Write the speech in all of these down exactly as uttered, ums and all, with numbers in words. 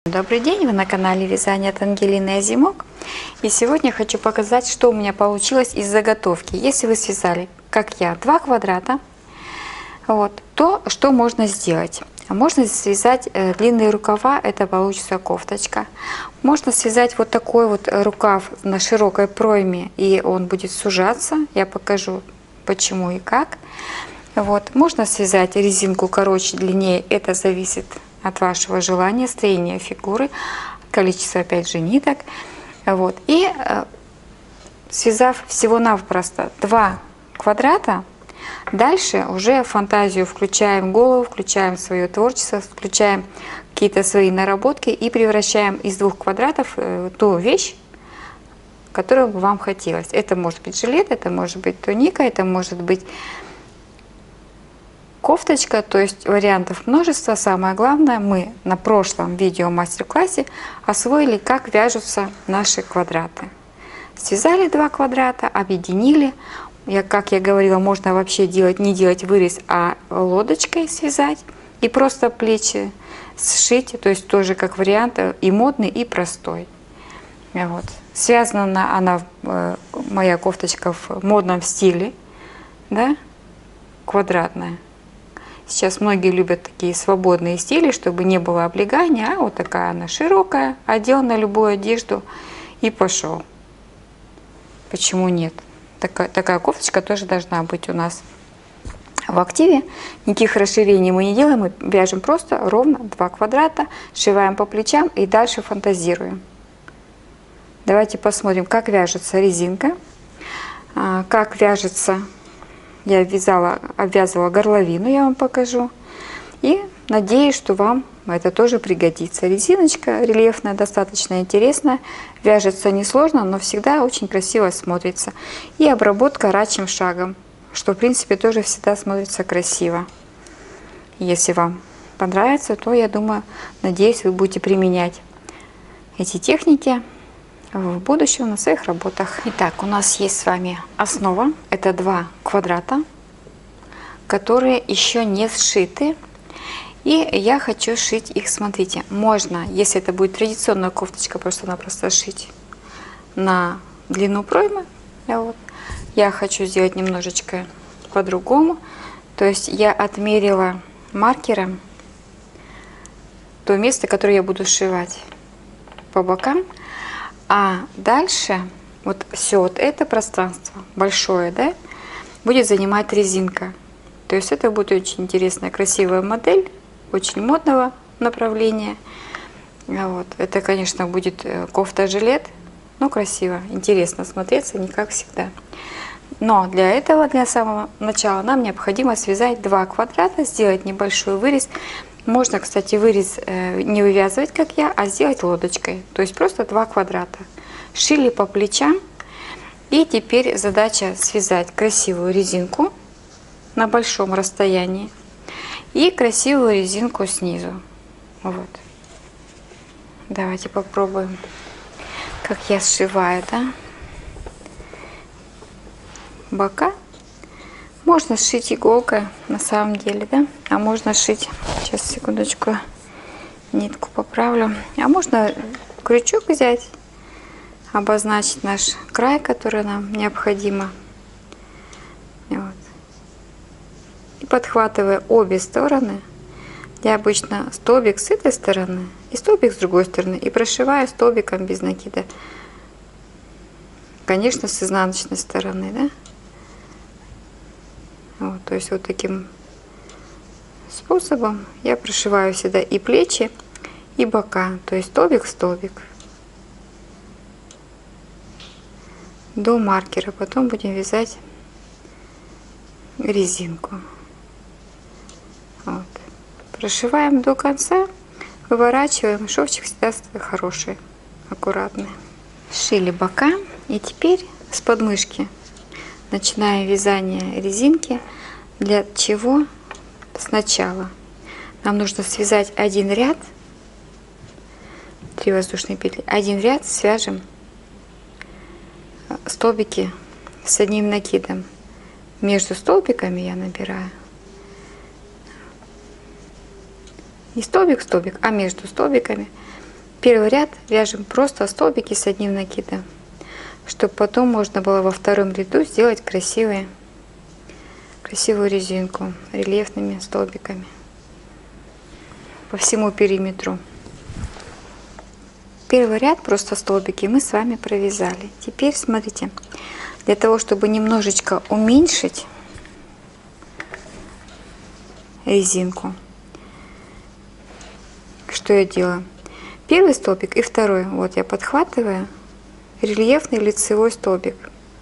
Добрый день, вы на канале Вязание от Ангелины Азимок. И сегодня хочу показать, что у меня получилось из заготовки. Если вы связали, как я, два квадрата, вот, то что можно сделать? Можно связать э, длинные рукава, это получится кофточка. Можно связать вот такой вот рукав на широкой пройме, и он будет сужаться. Я покажу, почему и как. Вот. Можно связать резинку короче, длиннее, это зависит от вашего желания, строения фигуры, количество опять же ниток. Вот. И э, связав всего-навсего два квадрата, дальше уже фантазию включаем, голову, включаем свое творчество, включаем какие-то свои наработки и превращаем из двух квадратов э, ту вещь, которую бы вам хотелось. Это может быть жилет, это может быть туника, это может быть кофточка, то есть вариантов множество. Самое главное, мы на прошлом видео мастер-классе освоили, как вяжутся наши квадраты. Связали два квадрата, объединили. Я, как я говорила, можно вообще делать, не делать вырез, а лодочкой связать и просто плечи сшить, то есть тоже как вариант и модный, и простой. Вот. Связана она, моя кофточка, в модном стиле, да, квадратная. Сейчас многие любят такие свободные стили, чтобы не было облегания, а вот такая она широкая, одел на любую одежду и пошел. Почему нет? Такая, такая кофточка тоже должна быть у нас в активе. Никаких расширений мы не делаем, мы вяжем просто ровно два квадрата, сшиваем по плечам и дальше фантазируем. Давайте посмотрим, как вяжется резинка, как вяжется. Я вязала, обвязывала горловину, я вам покажу. И надеюсь, что вам это тоже пригодится. Резиночка рельефная, достаточно интересная. Вяжется несложно, но всегда очень красиво смотрится. И обработка рачьим шагом, что в принципе тоже всегда смотрится красиво. Если вам понравится, то я думаю, надеюсь, вы будете применять эти техники в будущем на своих работах. Итак, у нас есть с вами основа. Это два квадрата, которые еще не сшиты. И я хочу шить их, смотрите, можно, если это будет традиционная кофточка, просто-напросто шить на длину проймы. Вот. Я хочу сделать немножечко по-другому. То есть я отмерила маркером то место, которое я буду сшивать по бокам. А дальше вот все вот это пространство большое, да, будет занимать резинка. То есть это будет очень интересная, красивая модель, очень модного направления. Вот. Это, конечно, будет кофта-жилет, но красиво, интересно смотреться, не как всегда. Но для этого, для самого начала, нам необходимо связать два квадрата, сделать небольшой вырез. Можно, кстати, вырез э, не вывязывать, как я, а сделать лодочкой. То есть просто два квадрата. Шили по плечам. И теперь задача связать красивую резинку на большом расстоянии. И красивую резинку снизу. Вот. Давайте попробуем, как я сшиваю, да? Бока. Можно сшить иголкой, на самом деле, да? А можно сшить, сейчас, секундочку, нитку поправлю. А можно крючок взять, обозначить наш край, который нам необходимо. Вот. И подхватывая обе стороны, я обычно столбик с этой стороны и столбик с другой стороны, и прошиваю столбиком без накида. Конечно, с изнаночной стороны, да? Вот, то есть вот таким способом я прошиваю всегда и плечи, и бока, то есть столбик в столбик до маркера. Потом будем вязать резинку. Вот. Прошиваем до конца, выворачиваем. Шовчик всегда хороший, аккуратный. Сшили бока, и теперь с подмышки начинаем вязание резинки. Для чего? Сначала нам нужно связать один ряд, три воздушные петли, один ряд свяжем столбики с одним накидом. Между столбиками я набираю не столбик, столбик, а между столбиками Первый ряд вяжем просто столбики с одним накидом, чтобы потом можно было во втором ряду сделать красивые, красивую резинку рельефными столбиками по всему периметру. Первый ряд просто столбики мы с вами провязали. Теперь смотрите, для того, чтобы немножечко уменьшить резинку, что я делаю? Первый столбик и второй, вот я подхватываю рельефный лицевой столбик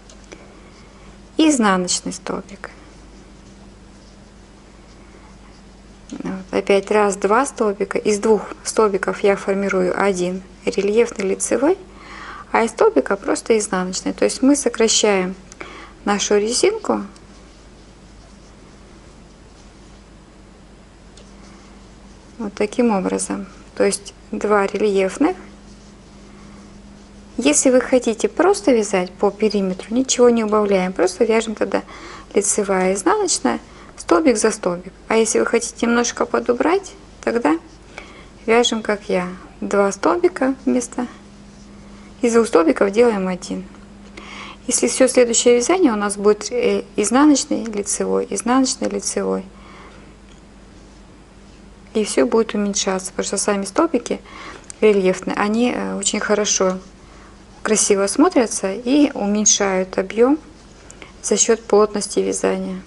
и изнаночный столбик. Вот. Опять раз, два столбика. Из двух столбиков я формирую один рельефный лицевой, а из столбика просто изнаночный. То есть мы сокращаем нашу резинку вот таким образом. То есть два рельефных. Если вы хотите просто вязать по периметру, ничего не убавляем, просто вяжем тогда лицевая, изнаночная, столбик за столбик. А если вы хотите немножко подубрать, тогда вяжем как я. Два столбика вместо, из двух столбиков делаем один. Если все следующее вязание у нас будет изнаночный, лицевой, изнаночный, лицевой. И все будет уменьшаться, потому что сами столбики рельефные, они очень хорошо, красиво смотрятся и уменьшают объем за счет плотности вязания.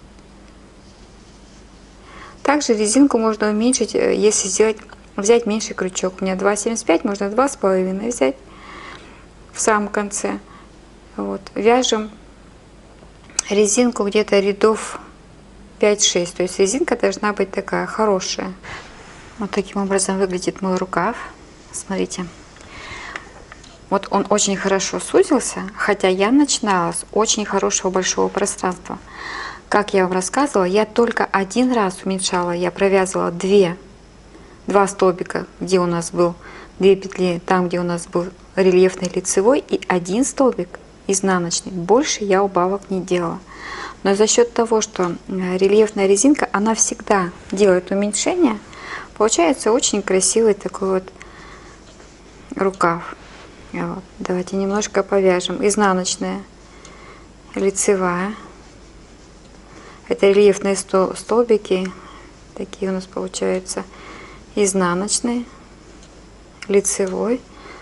Также резинку можно уменьшить, если сделать, взять меньший крючок. У меня два семьдесят пять, можно два с половиной взять в самом конце. Вот. Вяжем резинку где-то рядов пять-шесть. То есть резинка должна быть такая хорошая. Вот таким образом выглядит мой рукав. Смотрите. Вот он очень хорошо сузился, хотя я начинала с очень хорошего большого пространства. Как я вам рассказывала, я только один раз уменьшала. Я провязывала две, два столбика, где у нас был две петли, там, где у нас был рельефный лицевой, и один столбик изнаночный. Больше я убавок не делала. Но за счет того, что рельефная резинка, она всегда делает уменьшение, получается очень красивый такой вот рукав. Вот. Давайте немножко повяжем. Изнаночная, лицевая. Это рельефные столбики. Такие у нас получаются. Изнаночный, лицевой,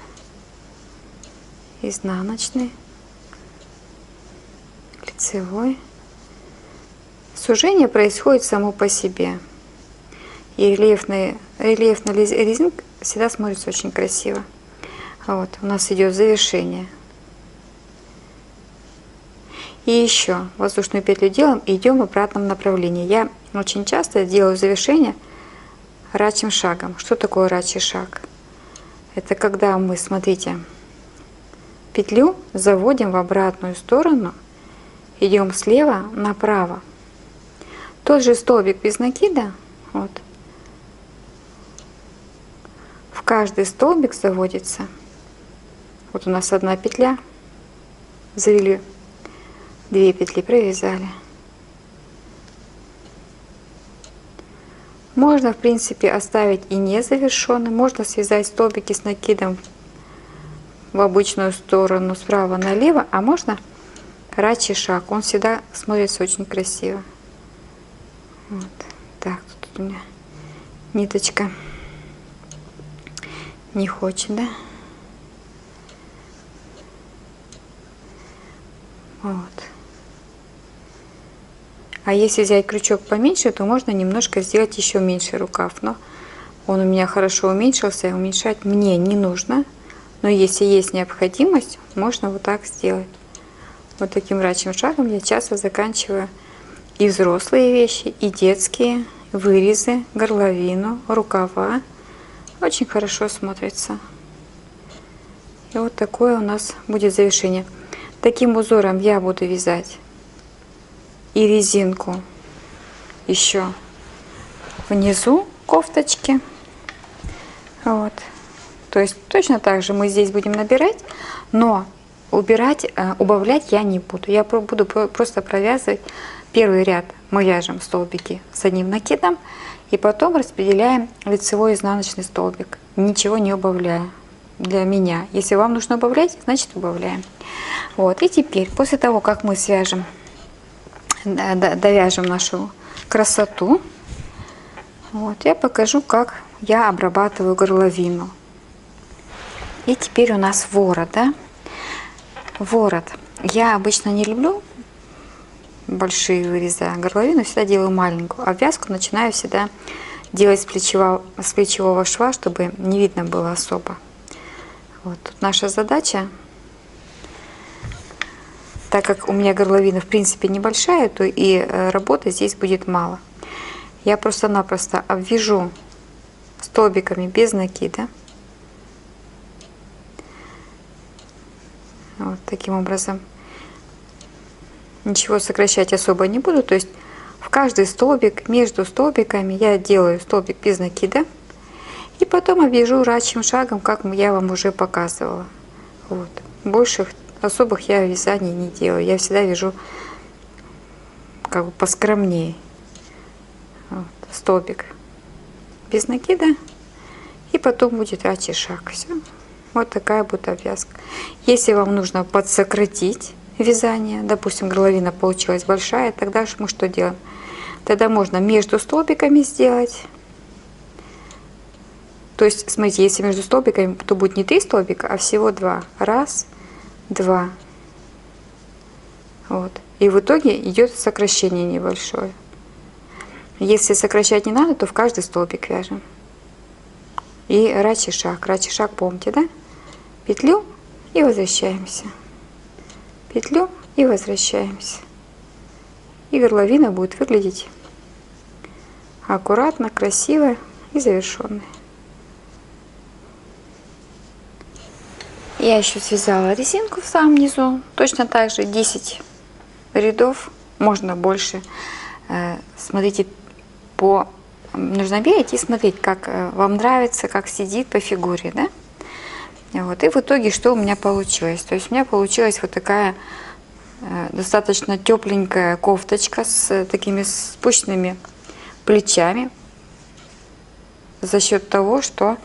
изнаночный, лицевой. Сужение происходит само по себе. И рельефная, рельефная резинка всегда смотрится очень красиво. Вот, у нас идет завершение. И еще воздушную петлю делаем и идем в обратном направлении. Я очень часто делаю завершение рачьим шагом. Что такое рачий шаг? Это когда мы, смотрите, петлю заводим в обратную сторону, идем слева направо. Тот же столбик без накида, вот, в каждый столбик заводится. Вот у нас одна петля, завели две петли, провязали. Можно, в принципе, оставить и не завершенным. Можно связать столбики с накидом в обычную сторону справа налево, а можно рачий шаг. Он всегда смотрится очень красиво. Вот. Так, тут у меня ниточка не хочет, да? Вот. А если взять крючок поменьше, то можно немножко сделать еще меньше рукав. Но он у меня хорошо уменьшился, и уменьшать мне не нужно. Но если есть необходимость, можно вот так сделать. Вот таким рачьим шагом я часто заканчиваю и взрослые вещи, и детские, вырезы, горловину, рукава. Очень хорошо смотрится. И вот такое у нас будет завершение. Таким узором я буду вязать и резинку еще внизу кофточки. Вот. То есть точно так же мы здесь будем набирать, но убирать, убавлять я не буду. Я буду просто провязывать первый ряд. Мы вяжем столбики с одним накидом и потом распределяем лицевой и изнаночный столбик. ничего не убавляю для меня. Если вам нужно убавлять, значит убавляем. Вот. И теперь, после того, как мы свяжем, довяжем нашу красоту, вот, я покажу, как я обрабатываю горловину. И теперь у нас ворот, да? Ворот. Я обычно не люблю большие вырезы, горловину всегда делаю маленькую. Обвязку начинаю всегда делать с плечевого, с плечевого шва, чтобы не видно было особо. Вот тут наша задача, так как у меня горловина в принципе небольшая, то и работы здесь будет мало. Я просто-напросто обвяжу столбиками без накида. Вот таким образом. Ничего сокращать особо не буду. То есть в каждый столбик, между столбиками я делаю столбик без накида. И потом обвяжу рачьим шагом, как я вам уже показывала. Вот. Больших особых я вязаний не делаю. Я всегда вяжу как бы поскромнее. Вот. Столбик без накида. И потом будет рачий шаг. Все. Вот такая будет обвязка. Если вам нужно подсократить вязание, допустим, горловина получилась большая, тогда мы что делаем? Тогда можно между столбиками сделать. То есть, смотрите, если между столбиками, то будет не три столбика, а всего два. Раз, два. Вот. И в итоге идет сокращение небольшое. Если сокращать не надо, то в каждый столбик вяжем. И рачий шаг. Рачий шаг, помните, да? Петлю и возвращаемся. Петлю и возвращаемся. И горловина будет выглядеть аккуратно, красиво и завершенной. Я еще связала резинку в самом низу. Точно так же десять рядов, можно больше. Смотрите, по нужно мерить и смотреть, как вам нравится, как сидит по фигуре, да? Вот. И в итоге что у меня получилось? То есть у меня получилась вот такая э, достаточно тепленькая кофточка с такими спущенными плечами за счет того, что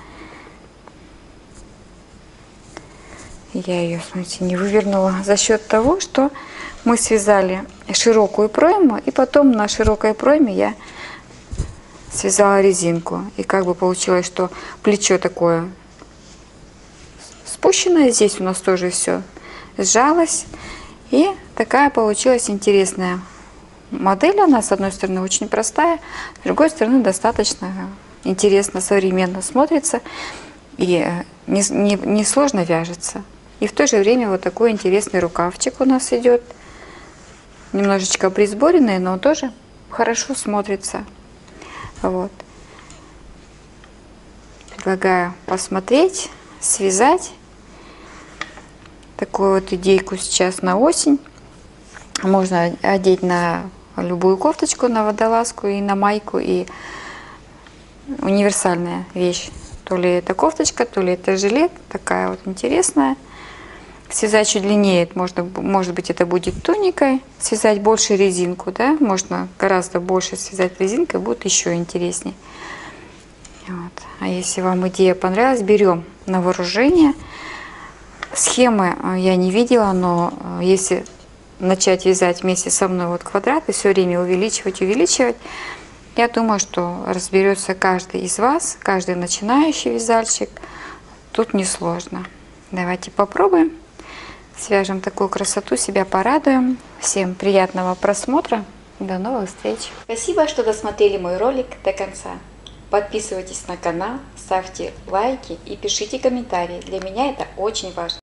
я ее, смотрите, не вывернула, за счет того, что мы связали широкую пройму, и потом на широкой пройме я связала резинку. И как бы получилось, что плечо такое спущенное, здесь у нас тоже все сжалось. И такая получилась интересная модель. Она, с одной стороны, очень простая, с другой стороны, достаточно интересно, современно смотрится. И не, не, не сложно вяжется. И в то же время вот такой интересный рукавчик у нас идет. Немножечко присборенный, но тоже хорошо смотрится. Вот. Предлагаю посмотреть, связать. Такую вот идейку сейчас на осень. Можно одеть на любую кофточку, на водолазку и на майку. И универсальная вещь. То ли это кофточка, то ли это жилет. Такая вот интересная. Связать чуть длиннее, можно, может быть, это будет туникой. Связать больше резинку, да, можно гораздо больше связать резинкой, будет еще интереснее. Вот. А если вам идея понравилась, берем на вооружение. Схемы я не видела, но если начать вязать вместе со мной вот квадрат и все время увеличивать, увеличивать, я думаю, что разберется каждый из вас, каждый начинающий вязальщик. Тут несложно. Давайте попробуем. Свяжем такую красоту, себя порадуем. Всем приятного просмотра. До новых встреч. Спасибо, что досмотрели мой ролик до конца. Подписывайтесь на канал, ставьте лайки и пишите комментарии. Для меня это очень важно.